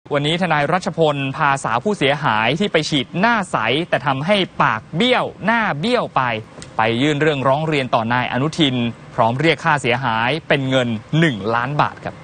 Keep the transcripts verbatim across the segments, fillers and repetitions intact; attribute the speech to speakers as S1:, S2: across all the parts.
S1: วันนี้ทนายรัชพลพาสาวผู้เสียหายที่ไปฉีดหน้าใสแต่ทำให้ปากเบี้ยวหน้าเบี้ยวไปไปยื่นเรื่องร้องเรียนต่อนายอนุทินพร้อมเรียกค่าเสียหายเป็นเงินหนึ่งล้านบาทครับ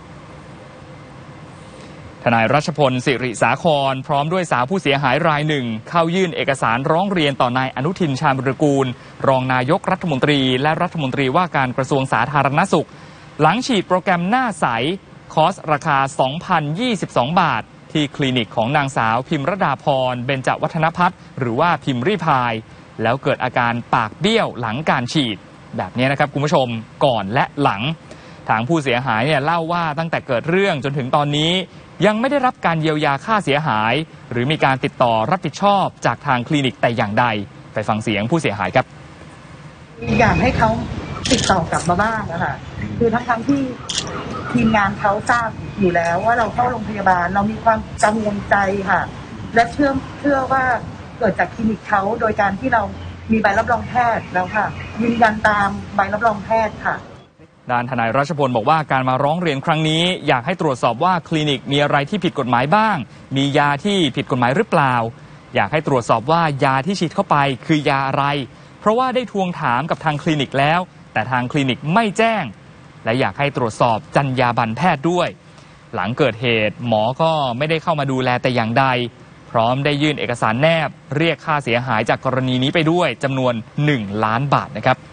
S1: ทนายรัชพลสิริสาครพร้อมด้วยสาวผู้เสียหายรายหนึ่งเข้ายื่นเอกสารร้องเรียนต่อนายอนุทินชาญวิรากูลรองนายกรัฐมนตรีและรัฐมนตรีว่าการกระทรวงสาธารณสุขหลังฉีดโปรแกรมหน้าใสคอร์สราคา สองพันยี่สิบสอง บาทที่คลินิกของนางสาวพิมรดาพรเบญจวัฒนพัฒน์หรือว่าพิมรี่พายแล้วเกิดอาการปากเบี้ยวหลังการฉีดแบบนี้นะครับคุณผู้ชมก่อนและหลังทางผู้เสียหายเนี่ยเล่าว่าตั้งแต่เกิดเรื่องจนถึงตอนนี้ยังไม่ได้รับการเยียวยาค่าเสียหายหรือมีการติดต่อรับผิดชอบจากทางคลินิกแต่อย่างใดไปฟังเสียงผู้เสียหายครับ
S2: อยากให้เขาติดต่อกลับมาบ้างนะคะคือทั้งทั้งที่ทีมงานเขาทราบอยู่แล้วว่าเราเข้าโรงพยาบาลเรามีความกังวลใจค่ะและเชื่อเชื่อว่าเกิดจากคลินิกเขาโดยการที่เรามีใบรับรองแพทย์แล้วค่ะยืนยันตามใบรับรองแพทย์ค่ะ
S1: ด้านทนายรัชพลบอกว่าการมาร้องเรียนครั้งนี้อยากให้ตรวจสอบว่าคลินิกมีอะไรที่ผิดกฎหมายบ้างมียาที่ผิดกฎหมายหรือเปล่าอยากให้ตรวจสอบว่ายาที่ฉีดเข้าไปคือยาอะไรเพราะว่าได้ทวงถามกับทางคลินิกแล้วแต่ทางคลินิกไม่แจ้งและอยากให้ตรวจสอบจรรยาบรรณแพทย์ด้วยหลังเกิดเหตุหมอก็ไม่ได้เข้ามาดูแลแต่อย่างใดพร้อมได้ยื่นเอกสารแนบเรียกค่าเสียหายจากกรณีนี้ไปด้วยจำนวนหนึ่งล้านบาทนะครับ